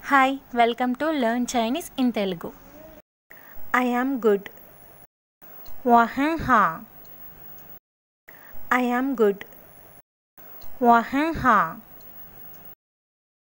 Hi, welcome to Learn Chinese in Telugu. I am good. 我很好 I am good. 我很好